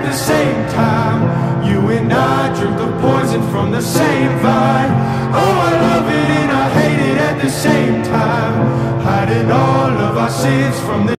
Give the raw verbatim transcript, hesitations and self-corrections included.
the same time. You and I drink the poison from the same vine. Oh, I love it and I hate it at the same time, hiding all of our sins from the